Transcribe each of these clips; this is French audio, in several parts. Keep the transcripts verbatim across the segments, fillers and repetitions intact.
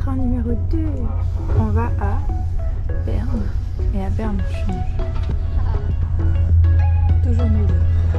train numéro deux. On va à Berne. Et à Berne, on change. Toujours nul.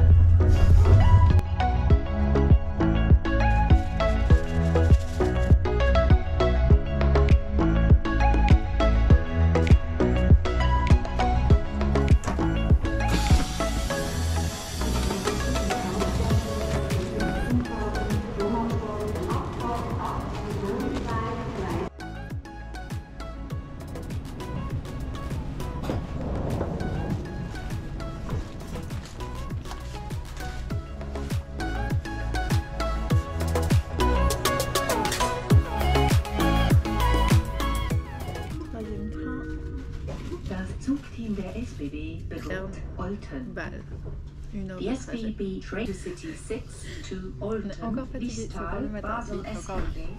Zugteam der S B B besucht Olten. Die S B B Train City six to Olten, Liestal, Basel S B B.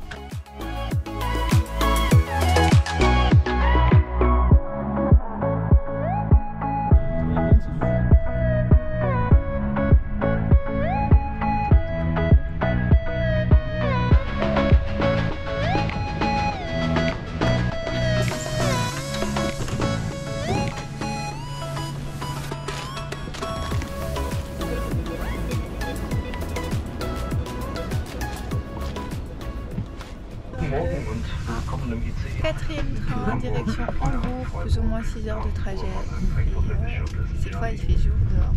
Quatrième train, direction Hambourg, plus ou moins six heures de trajet. Et, euh, cette fois il fait jour dehors.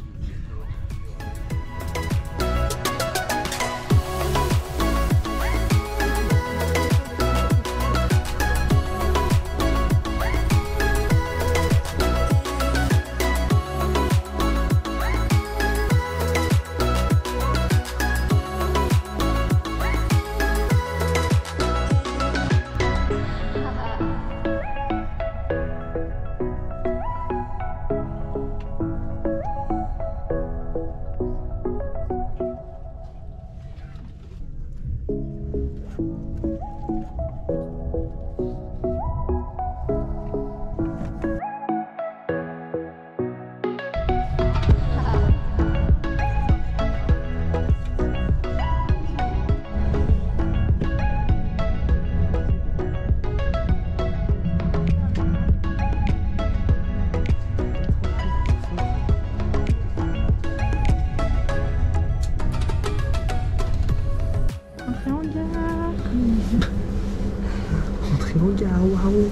Entrée en gare, waouh!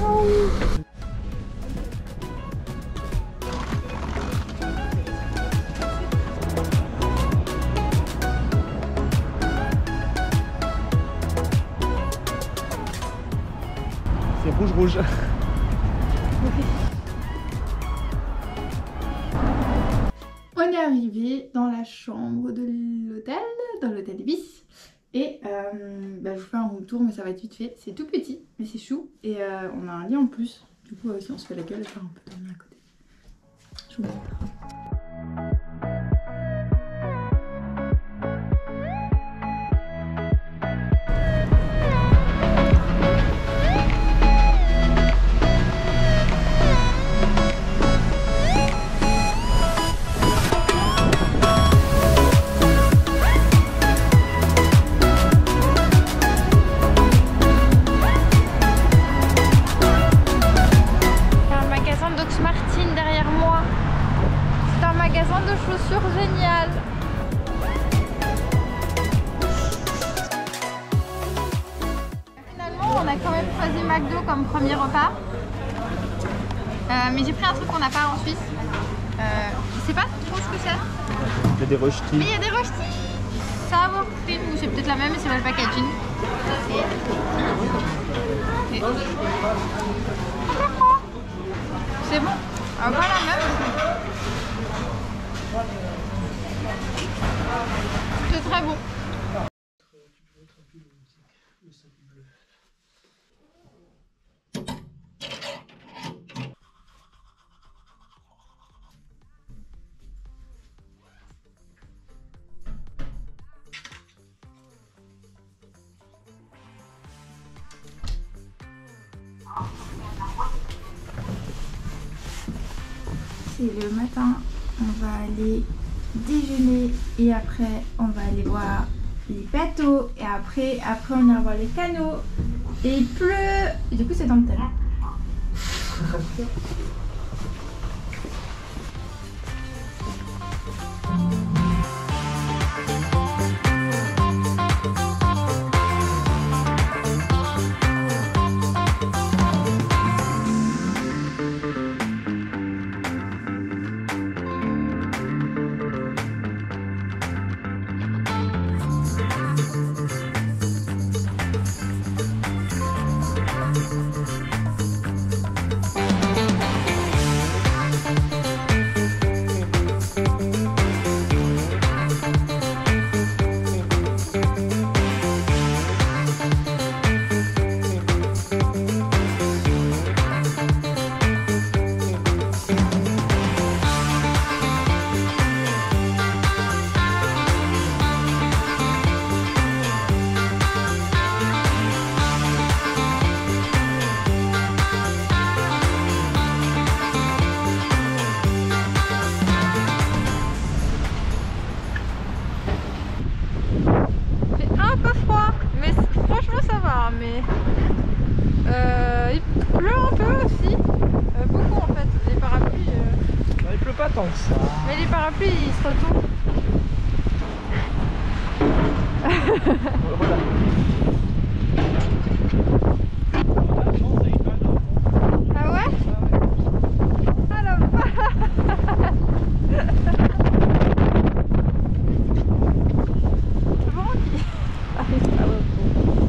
C'est rouge rouge. On est arrivé dans la chambre de l'hôtel, dans l'hôtel Ibis. Et euh, bah, je vous fais un room tour, mais ça va être vite fait. C'est tout petit, mais c'est chou. Et euh, on a un lit en plus. Du coup, euh, si on se fait la gueule, on peut dormir à côté. Je vous montre. De chaussures génial. Finalement on a quand même choisi McDo comme premier repas, euh, mais j'ai pris un truc qu'on n'a pas en Suisse. euh, je sais pas trop ce que c'est. Il y a des rösti. Mais il y a des rösti. Sour cream, ou c'est peut-être la même mais c'est pas le packaging. Et... Et... c'est bon. Ah, voilà même. C'est très bon. C'est le matin, on va aller déjeuner et après on va aller voir les bateaux et après après on ira voir les canaux Et il pleut. Et du coup, c'est dans le thème. Mais euh, il pleut un peu aussi, euh, beaucoup en fait, les parapluies. Euh... Bah, il pleut pas tant que ça. Mais les parapluies ils se retournent. Voilà. Ah ouais? Ah la c'est bon qui arrive pas au fond.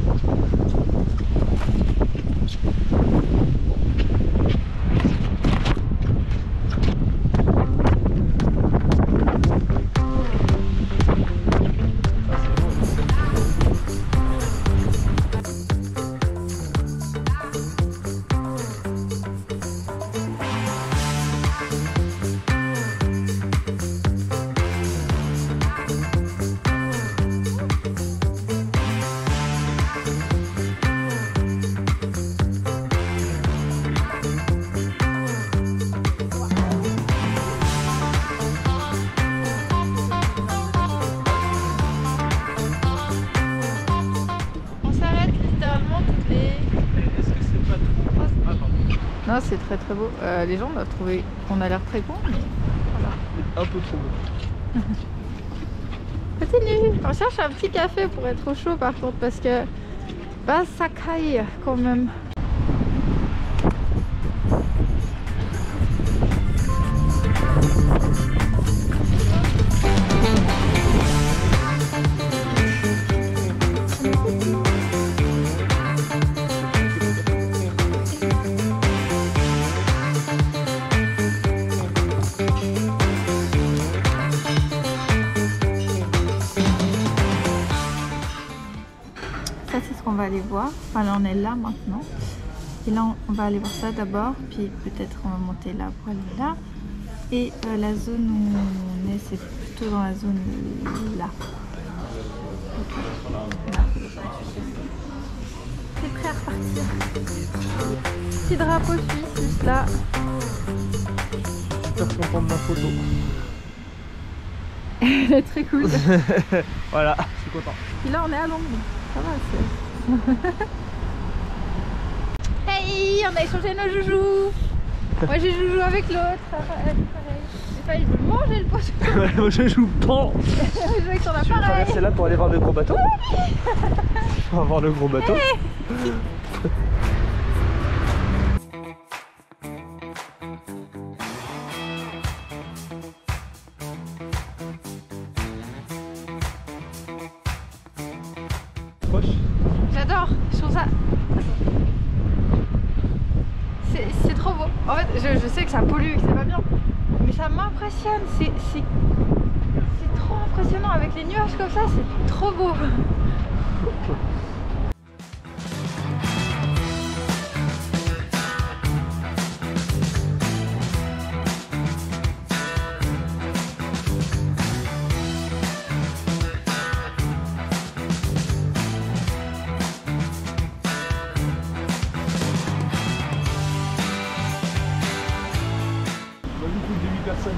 Non, c'est très très beau. Euh, les gens on a trouvé qu'on a l'air très con, mais voilà. Un peu trop beau. Continue. On cherche un petit café pour être au chaud par contre parce que bah, ça caille quand même. Ça c'est ce qu'on va aller voir, enfin là on est là maintenant et là on va aller voir ça d'abord puis peut-être on va monter là pour aller là et euh, la zone où on est c'est plutôt dans la zone là. Là. C'est prêt à repartir. Petit drapeau suisse juste là. Super content de ma photo. Elle est très cool. Voilà, je suis content. Et là on est à Londres. Ça va, c'est... Hey, on a échangé nos joujoux. Moi j'ai joujou avec l'autre. Pareil. J'ai failli manger le poisson. Moi je joue pan. Je joue avec ton appareil. Tu veux traverser là pour aller voir le gros bateau? On va voir le gros bateau. Hey. J'adore, je trouve ça... C'est trop beau. En fait, je, je sais que ça pollue, que c'est pas bien. Mais ça m'impressionne. C'est trop impressionnant avec les nuages comme ça, c'est trop beau. Personne.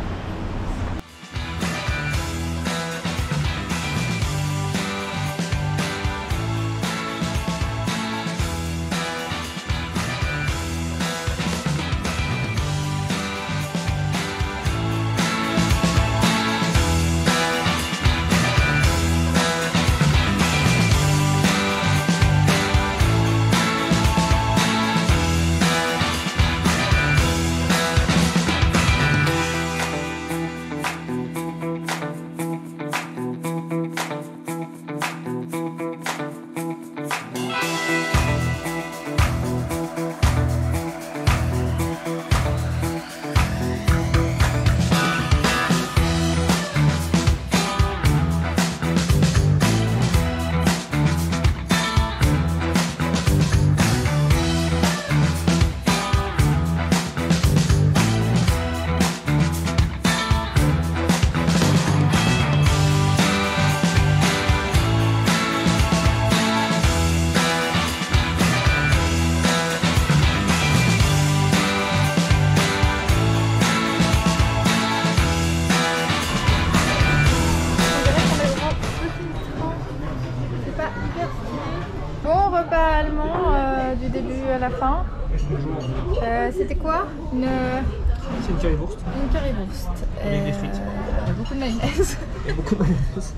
repas allemand euh, du début à la fin. Euh, C'était quoi? Une... C'est une currywurst. Une currywurst. Avec euh, des frites. Beaucoup de mayonnaise. Et beaucoup de mayonnaise.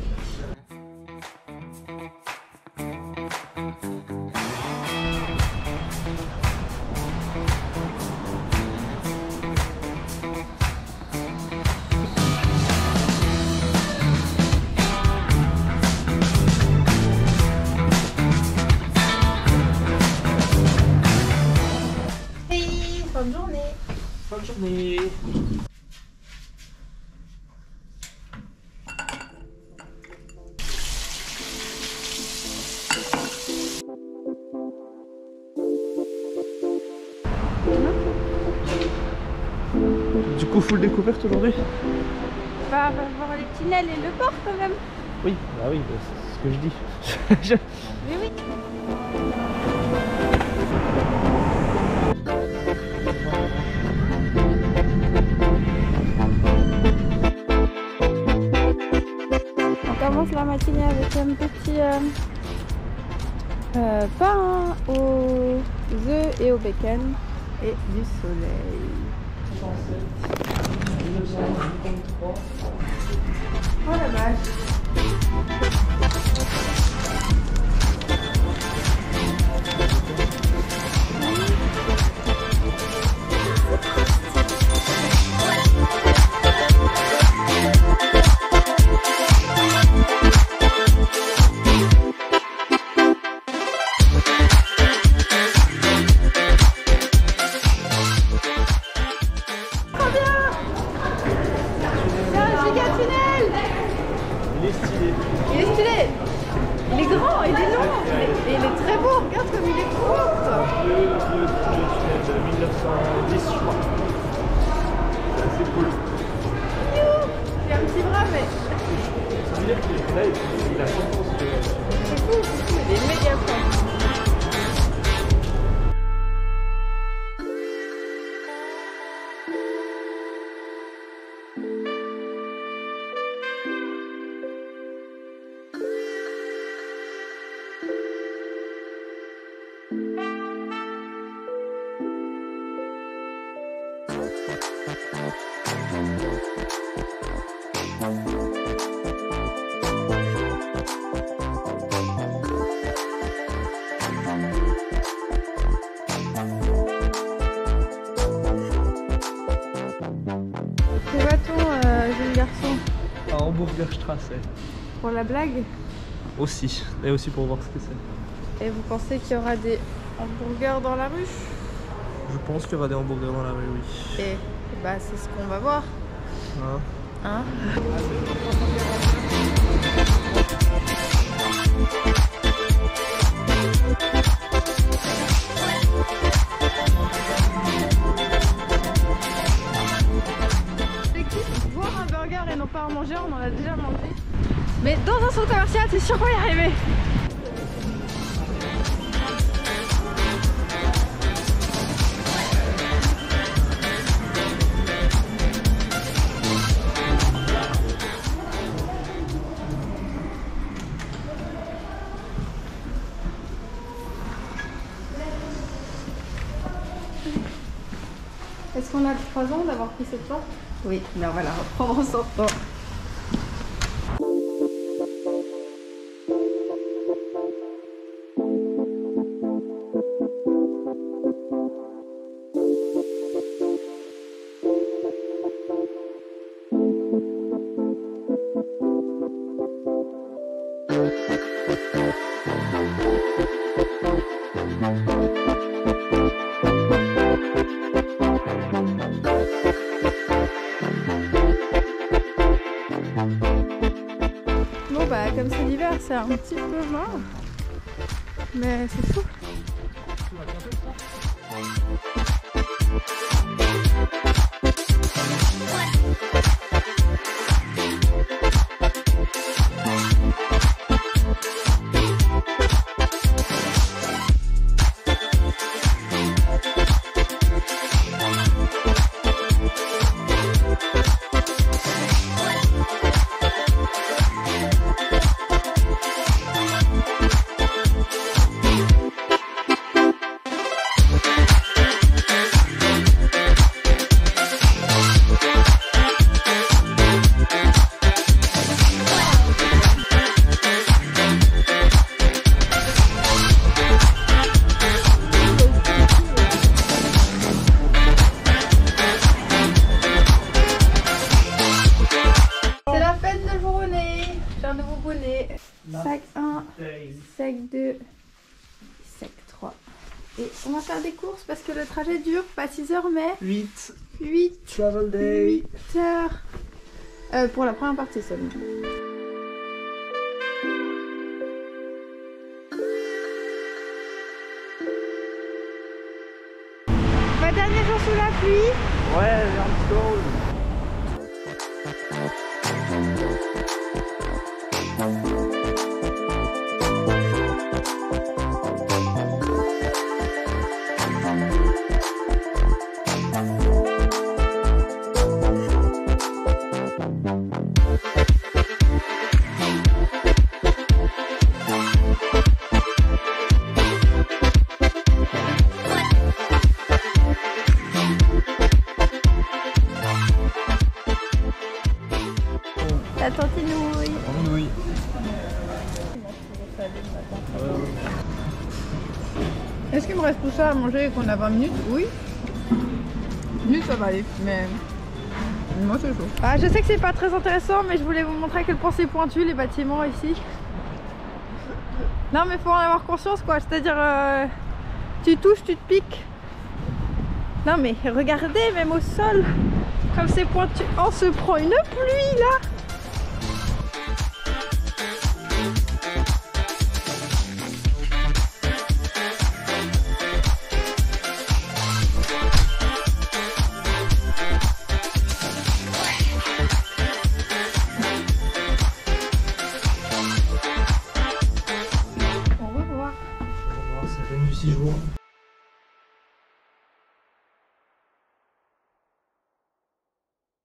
Bonne journée. Bonne journée. Du coup, full découverte aujourd'hui? Bah, on va voir les tunnels et le port quand même. Oui, bah oui, c'est ce que je dis. Je... Oui, oui. On commence la matinée avec un petit euh, euh, pain aux œufs et au bacon et du soleil. Oh la vache! Il est stylé. Il est stylé! Il est grand, il est long! Et il est très beau, regarde comme il est court! Le, le, le tunnel de mille neuf cent dix, je crois. C'est cool. Il a un petit bras, mais Ça veut dire qu'il est là, il a cent ans. c'est fou, c'est fou, il est méga fort. Où va-t-on, euh, jeune garçon? À Hamburgerstrasse. Pour la blague? Aussi. Et aussi pour voir ce que c'est. Et vous pensez qu'il y aura des hamburgers dans la rue? Je pense qu'il y aura des hamburgers dans la rue, oui. Et bah c'est ce qu'on va voir. Hein? Hein? Voir un burger et non pas en manger, on en a déjà mangé. Mais dans un centre commercial, c'est sûr qu'on va y arriver. Est-ce qu'on a trois ans d'avoir pris cette porte? Oui, ben voilà, reprendre en sortant. Bon bah comme c'est l'hiver, c'est un petit peu mort, mais c'est fou. Et on va faire des courses parce que le trajet dure pas six heures mais huit. huit. Travel day. huit heures. Euh, pour la première partie seulement. Ma dernier jour sous la pluie. Ouais, elle est un petit peu rose. La tantinouille. Oui. Est-ce qu'il me reste tout ça à manger et qu'on a vingt minutes? Oui. Minutes ça va aller, mais moi c'est chaud. Ah, je sais que c'est pas très intéressant, mais je voulais vous montrer à quel point c'est pointu les bâtiments ici. Non mais faut en avoir conscience quoi, c'est-à-dire euh, tu touches, tu te piques. Non mais regardez, même au sol, comme c'est pointu. On se prend une pluie là.